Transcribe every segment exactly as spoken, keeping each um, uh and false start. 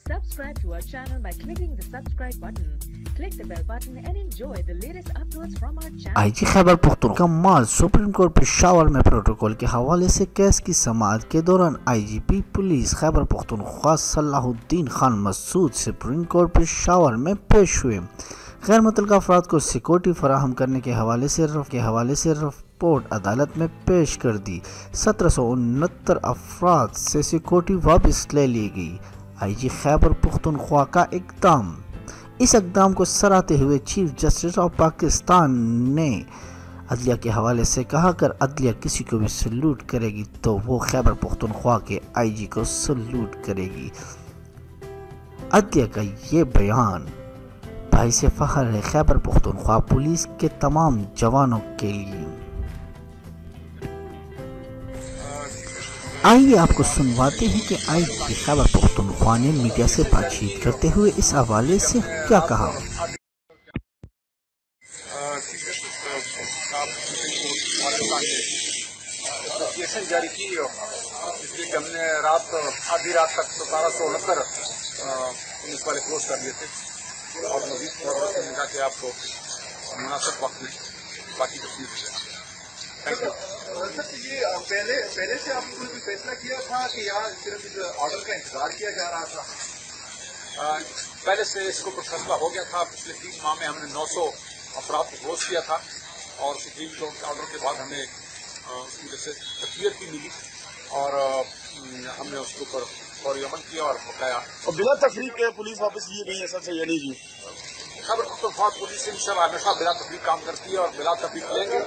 Subscribe to our channel by clicking the subscribe button. Click the bell button and enjoy the latest uploads from our channel. IG Khyber Pakhtunkhwa माल supreme court Peshawar में protocol के हवाले से case की समाअत के दौरान IGP police Khyber Pakhtunkhwa Salahuddin Khan Masood supreme court Peshawar में पेश हुए। गैर मुतल्लिक़ा अफराद को सिक्योरिटी फराहम करने के हवाले से रफ के हवाले से रिपोर्ट अदालत में पेश कर दी। सत्रह सौ उनहत्तर अफराद से सिक्योरिटी वापस ले ली गई। आईजी खैबर पख्तूनख्वा का इक़दाम। इस इक़दाम को सराहते हुए चीफ जस्टिस ऑफ पाकिस्तान ने अदलिया के हवाले से कहा, अगर अदलिया किसी को भी सल्यूट करेगी तो वो खैबर पख्तूनख्वा के आईजी को सल्यूट करेगी। अदलिया का ये बयान भाई से फख्र है खैबर पख्तूनख्वा पुलिस के तमाम जवानों के लिए। आइए आपको सुनवाते हैं कि आईजी खैबर पख्तूनख्वा ने मीडिया से बातचीत करते हुए इस हवाले से क्या कहा। एप्लीकेशन जारी की इसलिए कि हमने रात आधी रात तक सतारह सौ उनहत्तर पुलिस वाले क्लोज कर दिए थे और मजीद ने कहा कि आपको मुनासिब वक्त में बाकी तस्वीर थैंक यू। सर ये पहले पहले से आपने कोई फैसला किया था कि यहाँ सिर्फ इस ऑर्डर का इंतजार किया जा रहा था? आ, पहले से इसको कुछ फैसला हो गया था। पिछले तीन माह में हमने नौ सौ अफराद को क्लोज किया था और सुप्रीम कोर्ट के ऑर्डर के बाद हमें उसकी वजह से तकरीर भी मिली और आ, हमने उसके ऊपर फौरी अमल किया और बकाया और बिना तफरीक के पुलिस वापस लिए नहीं, ऐसा चाहिए नहीं जी। खैबर पख्तूनख्वा पुलिस इंशाल्लाह हमेशा बिला तफरीक काम करती है और बिला तफरीक लेंगे।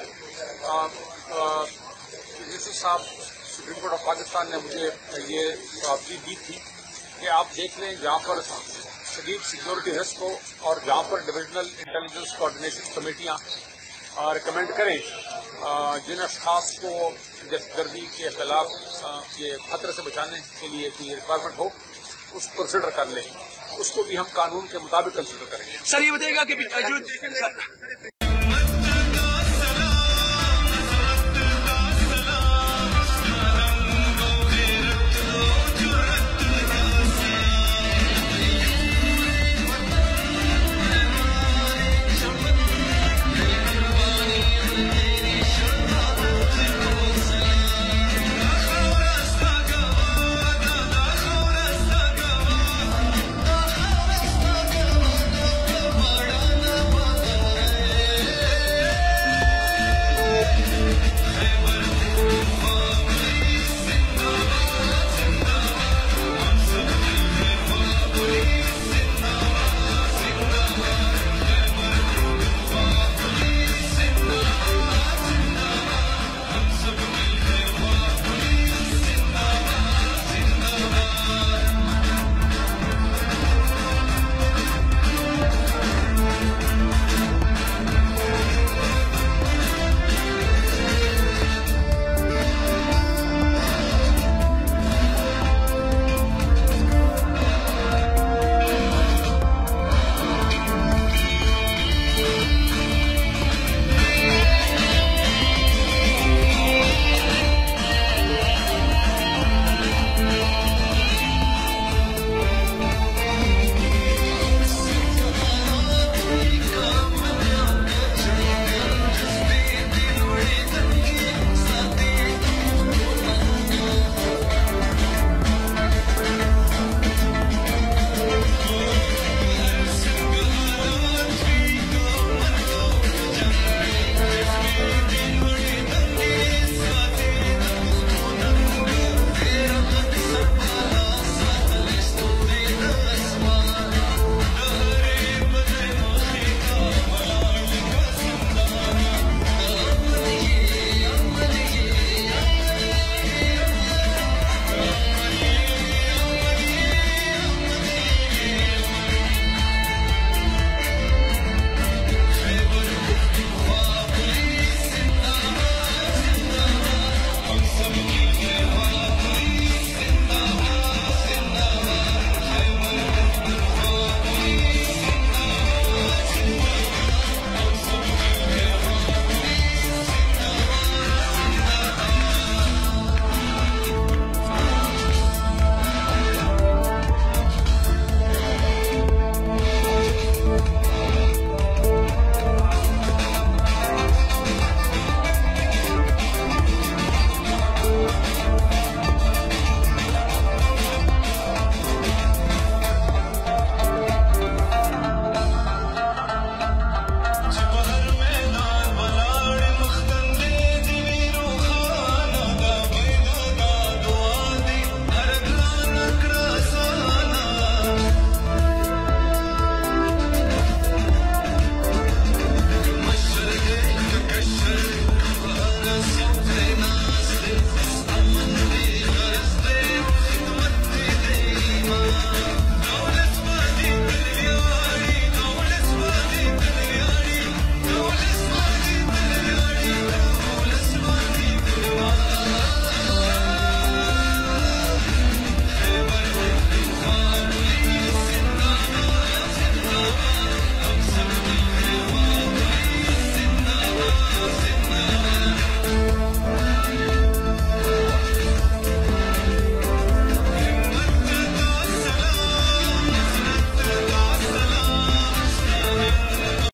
जस्टिस साहब सुप्रीम कोर्ट ऑफ पाकिस्तान ने मुझे ये जवाबदेही दी थी कि आप देख लें जहाँ पर शदीद सिक्योरिटी रिस्क हो और जहाँ पर डिविजनल इंटेलिजेंस कोऑर्डिनेशन कमेटियाँ रिकमेंड करें जिन अशखास को दहशतगर्दी के खिलाफ ये खतरे से बचाने के लिए कोई रिक्वायरमेंट हो उसको कंसिडर कर लें, उसको भी हम कानून के मुताबिक कंसिडर करेंगे। सर ये बताइएगा कि जो